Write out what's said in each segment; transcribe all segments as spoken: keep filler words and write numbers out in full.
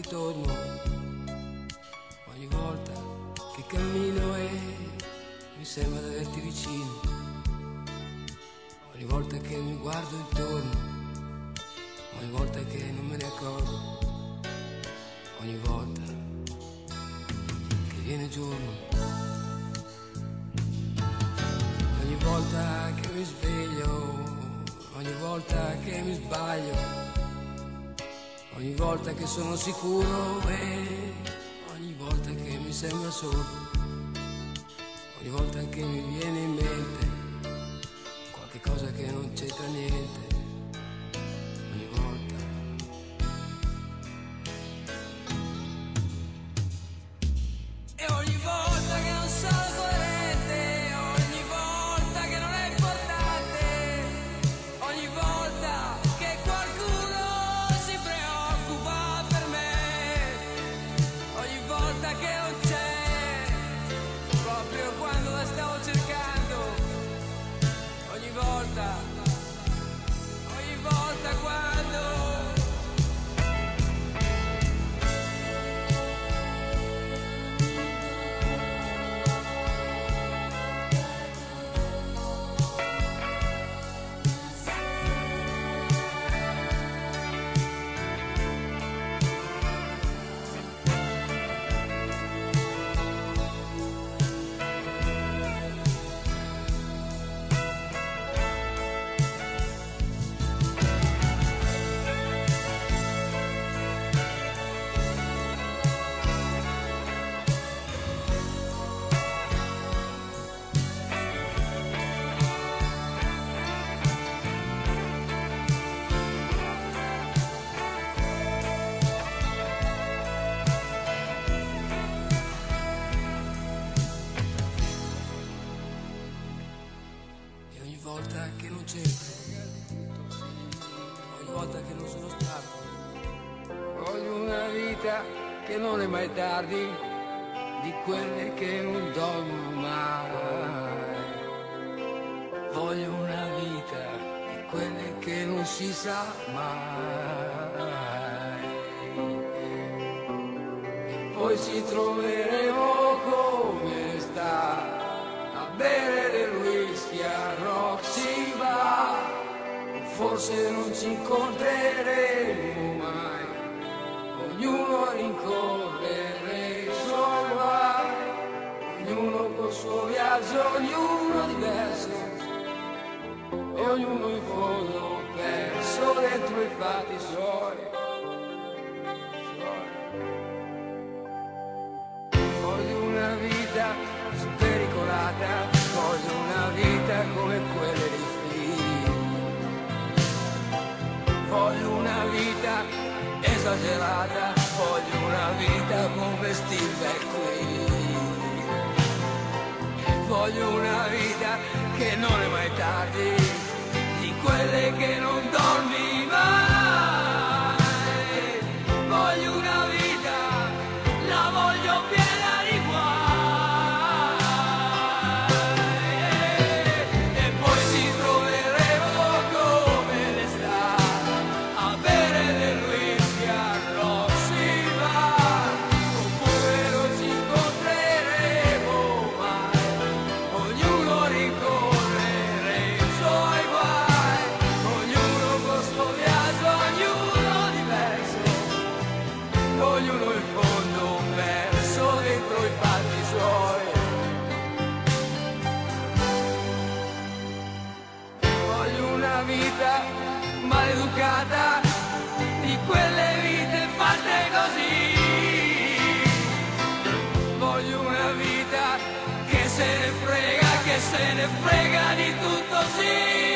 ritorno. Ogni volta che cammino e mi sembra di averti vicino. Ogni volta che mi guardo intorno, ogni volta che non me ne accorgo, ogni volta che viene giorno, ogni volta che mi sveglio, ogni volta che mi sbaglio, ogni volta che sono sicuro e ogni volta che mi sembra solo, ogni volta che mi viene in mente qualche cosa che non c'entra niente, ogni volta. E ogni volta che non sono coerente, ogni volta che non è importante, ogni volta che qualcuno si preoccupa per me, ogni volta che non c'è, proprio quando la stavo cercando, ogni volta, ogni volta quando... Ogni volta che non c'entro, ogni volta che non sono stato, voglio una vita che non è mai tardi, di quelle che non dormono mai. Voglio una vita di quelle che non si sa mai. Poi ci troveremo come sta a bere del whisky a Roxy Bar, forse non ci incontreremo mai, ognuno a rincorrere i suoi guai, ognuno col suo viaggio, ognuno diverso, e ognuno in fondo perso dentro i fatti suoi. Voglio una vita spericolata, voglio una vita come quelle dei film, voglio una vita esagerata, voglio una vita come Steve McQueen, voglio una vita che non è mai tardi, di quelle che non dormi mai, voglio una vita, la voglio piena di guai. Maleducata, di quelle vite fatte così, voglio una vita che se ne frega, che se ne frega di tutto, sì,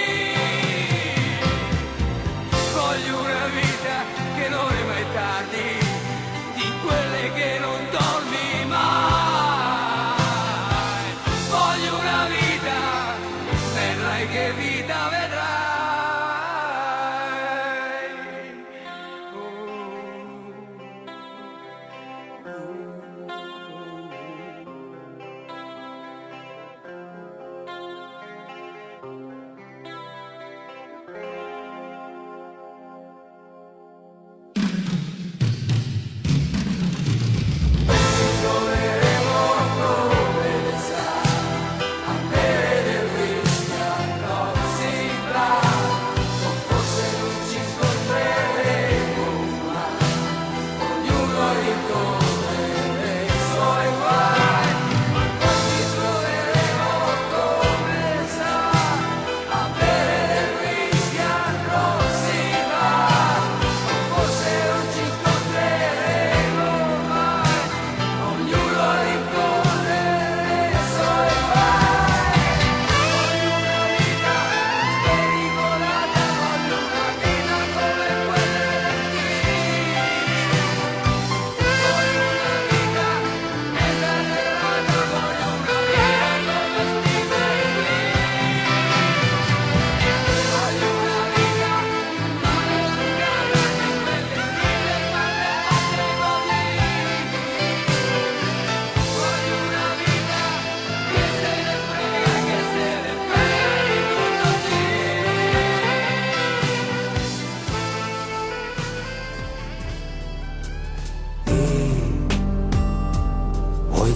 voglio una vita che non è mai tardi, di quelle che non dormi mai, voglio una vita, vedrai che vita vedrai.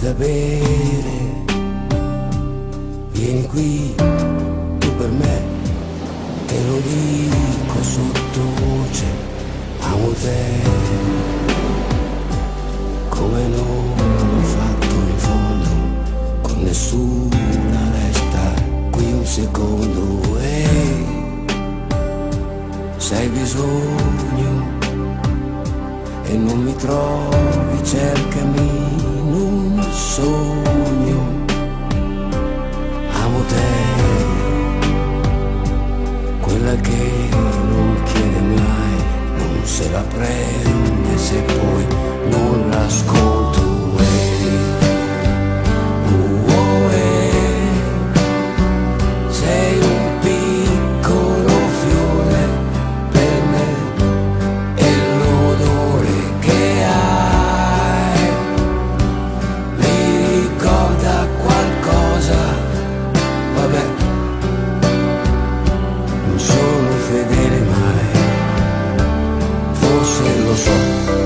da bere, vieni qui, tu per me, te lo dico sottovoce, amo te, come non ho fatto in fondo, con nessuna resta qui un secondo, e se hai bisogno e non mi trovi, cercami in un sogno, amo te, quella che non chiede mai, non se la prende se poi non l'ascolto. eh. Oh, eh. Sei un piccolo fiore per me e l'odore che hai mi ricorda qualcosa. Vabbè, non sono fedele mai, forse lo so.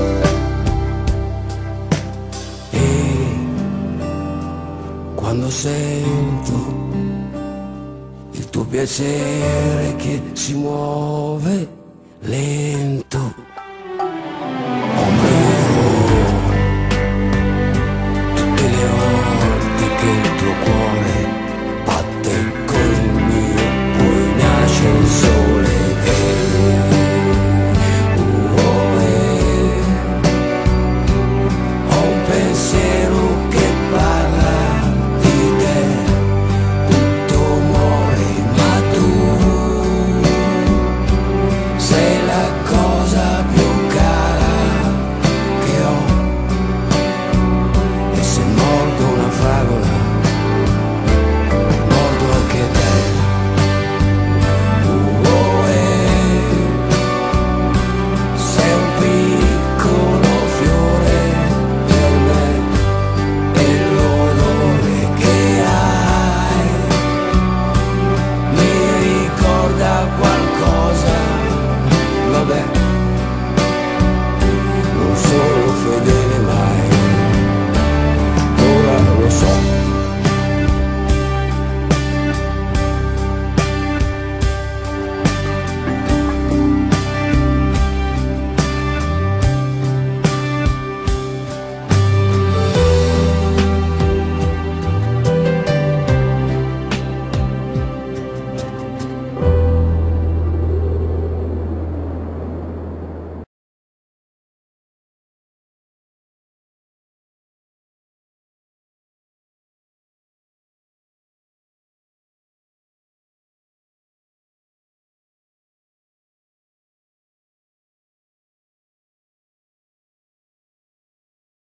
E quando sento il tuo piacere che si muove